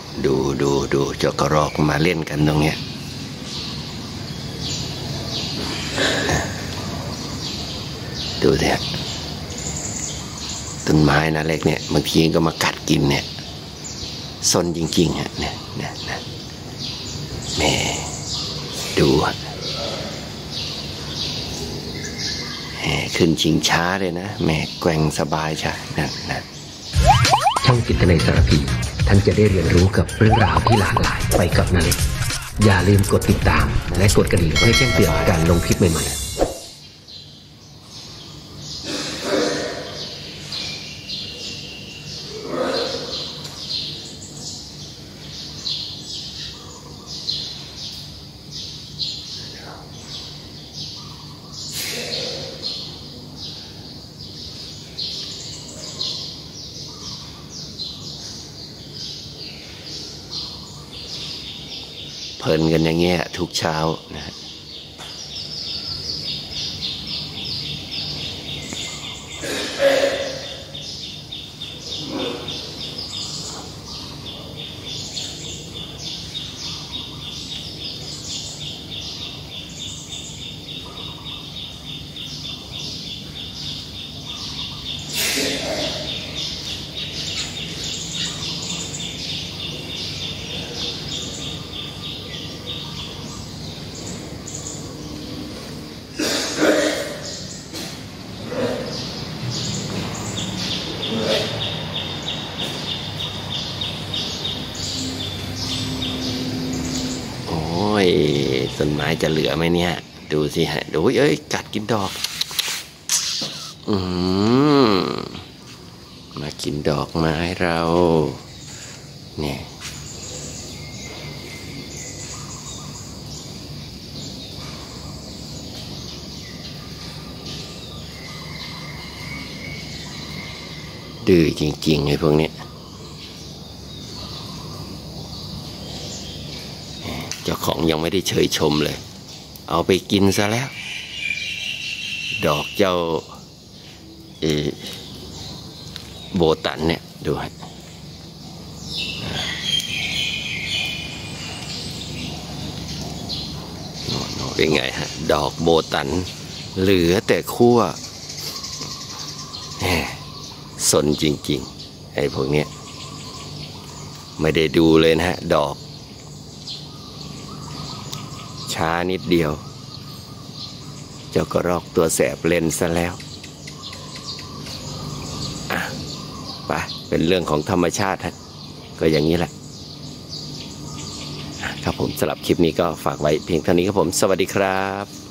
ดูเจ้ากระรอกมาเล่นกันตรงเนี้ยดูสิต้นไม้นะเล็กเนี่ยบางทีก็มากัดกินเนี่ยซนจริงๆฮะเนี่ยแม่ดูขึ้นชิงช้าเลยนะแม่แกว่งสบายใช่นะช่องจิตในสารพีท่านจะได้เรียนรู้กับเรื่องราวที่หลากหลายไปกับนาเล็กอย่าลืมกดติดตามและกดกระดิ่งเพื่อแจ้งเตือนการลงคลิปใหม่ๆเพลินกันอย่างเงี้ยทุกเช้านะต้นไม้จะเหลือไหมเนี่ยดูสิฮะดูเอ้ยกัดกินดอกมากินดอกไม้เราเนี่ยดื้อจริงๆไอ้พวกเนี้ยเจ้าของยังไม่ได้เชยชมเลยเอาไปกินซะแล้วดอกเจ้าโบตันเนี่ยดูฮะเป็นไงฮะดอกโบตันเหลือแต่ขั้วสนจริงๆไอ้พวกเนี้ยไม่ได้ดูเลยนะฮะดอกช้านิดเดียวเจ้ากระรอกตัวแสบเล่นซะแล้วไปเป็นเรื่องของธรรมชาติฮะก็อย่างนี้แหละครับผมสำหรับคลิปนี้ก็ฝากไว้เพียงเท่านี้ครับผมสวัสดีครับ